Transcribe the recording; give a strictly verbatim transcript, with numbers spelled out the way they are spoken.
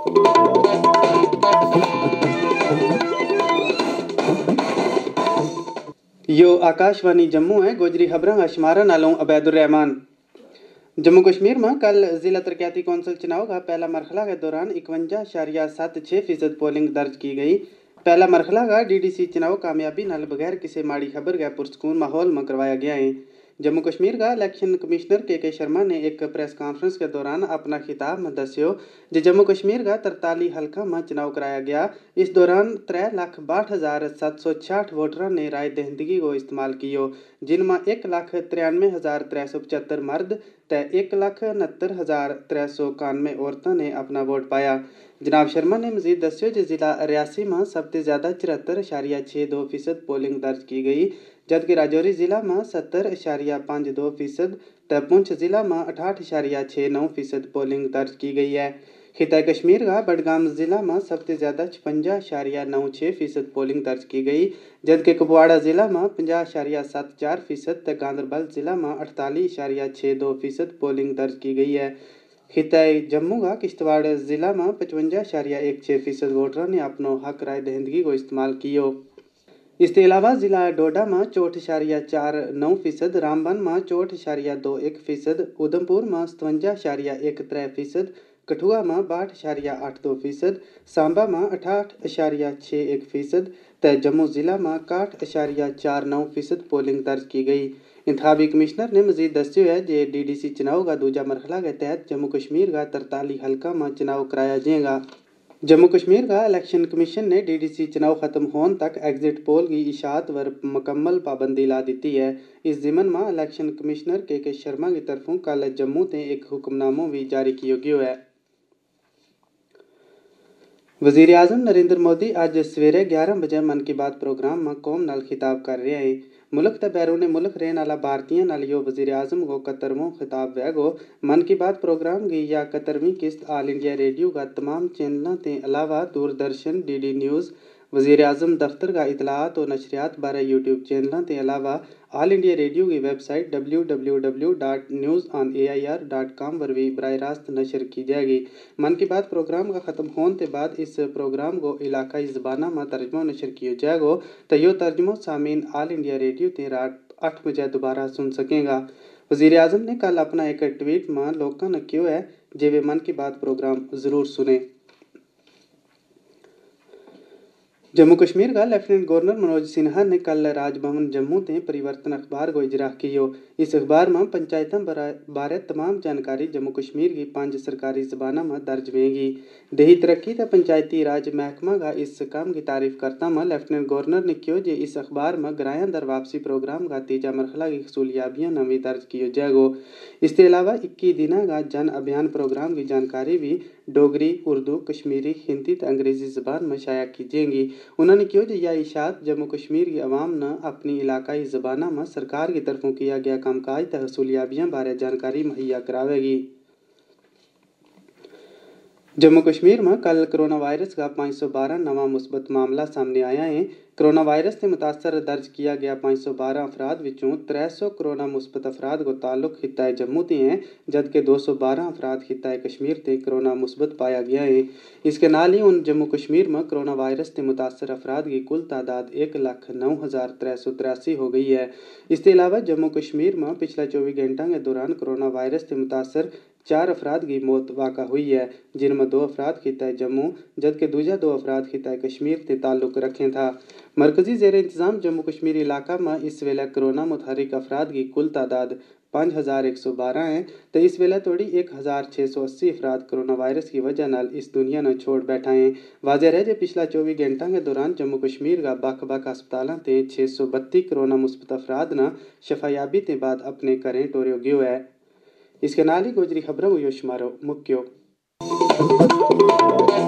यो आकाशवाणी जम्मू है। गोजरी खबरां अशमारा नालों अबैदुर रहमान। जम्मू कश्मीर में कल जिला तरक्याती कौंसल चुनाव का पहला मरहला के दौरान इकवंजा इशारिया सत्त छे फीसद पोलिंग दर्ज की गई। पहला मरहला का डी डी सी चुनाव कामयाबी नाल बगैर किसी माड़ी खबर के पुरसकून माहौल में करवाया गया है। जम्मू कश्मीर का इलेक्शन कमिश्नर के के शर्मा ने एक प्रेस कॉन्फ्रेंस के दौरान अपना खिताब में दस्यो जो जम्मू कश्मीर का तरताली हल्का में चुनाव कराया गया। इस दौरान त्रै लाख बाठ हज़ार सत्त सौ छियाठ वोटरों ने राय दहिंदगी को इस्तेमाल कियो, जिनमें एक लाख तिरानवे हज़ार त्रै सौ पचहत्तर मर्द ते एक लाख उनहत्तर हज़ार त्रै सौ इक्यानवे औरतों ने अपना वोट पाया। जनाब शर्मा ने मजीद दस्यो कि जिला रियासी में सबसे ज़्यादा चौहत्तर इशारिया छे दो फीसद पोलिंग दर्ज की गई, जबकि राजौरी जिला में सत्तर इशारिया पाँच दो फीसद तो पुंछ जिला में अठाठ इशारिया छः नौ फीसद पोलिंग दर्ज की गई है। खिता कश्मीर का बडगाम जिला में सबसे ज़्यादा छपंजा इशारिया नौ छः फीसद पोलिंग दर्ज की गई, जबकि कुपवाड़ा जिला में पंजा इशारिया सत्त चार फीसद तो गांधरबल जिला में अड़तालीस इशारिया छः दो फीसद पोलिंग दर्ज की गई है। खिता जम्मू का किश्तवाड़ जिला में पचवंजा इशारिया एक छः फीसद वोटरों ने अपनो हक राय दहिंदगी को इस्तेमाल कियो। इसके अलावा जिला डोडा में चौठ इशारिया चार नौ फीसद, रामबन में चौठ इशारिया दो एक फीसद, उधमपुर में सतवंजा इशारिया एक त्रै फीसद, कठुआ में बाहठ इशारिया आठ दो फीसद, सांबा में अठाठ इशारिया छः एक फीसद तो जम्मू जिला में इकाठ इशारिया चार नौ फीसद पोलिंग दर्ज की गई। इंतखाबी कमिश्नर ने मजीद दस्यो है कि डी डी सी चुनाव का दूजा मरहला के तहत जम्मू कश्मीर का तरताली हल्का में चुनाव कराया जाएगा। जम्मू कश्मीर का इलेक्शन कमीशन ने डी डी सी चुनाव खत्म होने तक एग्जिट पोल की इशात वर मुकम्मल पाबंदी ला दी है। इस जिमन में इलेक्शन कमिश्नर के के शर्मा की तरफों कल जम्मू से एक हुक्मनामो भी जारी किया गया है। वजीर आजम नरेंद्र मोदी आज सवेरे ग्यारह बजे मन की बात प्रोग्राम में कौम नाल खिताब कर रहे हैं। मुल्क ते बैरून मुल्क रहने वाला भारतीय नाल यो वजीर आजम को कतरवों खिताब वैगो मन की बात प्रोग्राम की या कतरवीं किस्त ऑल इंडिया रेडियो का तमाम चैनलों के अलावा दूरदर्शन, डी डी न्यूज़, वजीर आजम दफ्तर का इतलात और नशरियात बारे यूट्यूब चैनलों के अलावा ऑल इंडिया रेडियो की website W W W dot news on A I R dot com पर भी बराह रास्त नशर की जाएगी। मन की बात प्रोग्राम का ख़त्म होने के बाद इस प्रोग्राम को इलाकाई ज़बाना में तर्जमा नशर किया जाएगा तो यो तर्जमो सामीन ऑल इंडिया रेडियो ते रात आठ बजे दोबारा सुन सकेगा। वजीर आजम ने कल अपना एक ट्वीट में लोगों ने क्यों है जे वे मन की बात प्रोग्राम ज़रूर सुने। जम्मू कश्मीर का लेफ्टिनेंट गवर्नर मनोज सिन्हा ने कल राजभवन जम्मू से परिवर्तन अखबार को इजरा कियो। इस अखबार में पंचायतों बारे तमाम जानकारी जम्मू कश्मीर की पांच सरकारी जबानों में दर्ज होगी। देही तरक्की ते पंचायती राज महकमा का इस काम की तारीफ करता में लेफ्टिनेंट गवर्नर ने कहो कि इस अखबार में ग्रायां दर वापसी प्रोग्राम का तीजा मरहला की हसूलियाबियाँ नवी दर्ज किए जाएगो। इसके अलावा इक्की दिना का जन अभियान प्रोग्राम की जानकारी भी डोगरी, उर्दू, कश्मीरी, हिंदी तो अंग्रेजी जबान में शाया की जाएंगी। उन्होंने कहा कि यह इशात जम्मू कश्मीर की आवाम ने अपनी इलाकाई ज़बाना में सरकार की तरफों किया गया कामकाज ते हसूलियाबियाँ बारे जानकारी मुहैया करावेगी। जम्मू कश्मीर में कल कोरोना वायरस का पाँच सौ बारह नवा मुस्बत मामला सामने आया है। कोरोना वायरस से मुतासर दर्ज किया गया पाँच सौ बारह अफराद विचों त्रै सौ कोरोना मुस्बत अफराद को ताल्लुक खिताए जम्मू से हैं, जबकि दो सौ बारह अफराद खिताए कश्मीर से कोरोना मुस्बत पाया गया है। इसके नाल ही उन जम्मू कश्मीर में कोरोना वायरस से मुतासर अफराद की कुल तादाद एक लाख नौ हज़ार त्रै सौ तिरासी हो गई है। इसके अलावा जम्मू कश्मीर में पिछले चौबीस घंटा के दौरान कोरोना वायरस से मुतासर चार अफराद की मौत वाक़ा हुई है, जिनमें दो अफराद खिताए जम्मू जबकि दूजा दो अफराद खिताए कश्मीर से ताल्लुक रखें था। मरकजी ज़ेर इंतज़ाम जम्मू कश्मीर इलाका में इस वेले कोरोना मुतहरिक अफराद की कुल तादाद पाँच हज़ार एक सौ बारह है तो इस वेले तोड़ी एक हज़ार छः सौ अस्सी अफराद कोरोना वायरस की वजह नाल इस दुनिया ने छोड़ बैठा है। वाज़ेह है कि पिछला चौबीस घंटा के दौरान जम्मू कश्मीर का बख बख अस्पतालों से छः सौ बत्ती कोरोना मुस्बत अफराद ने शफायाबी के बाद अपने घरें टोरियो गयो है। इसके नाल ही गोजरी खबरों को यो शुमारो मुक्यो।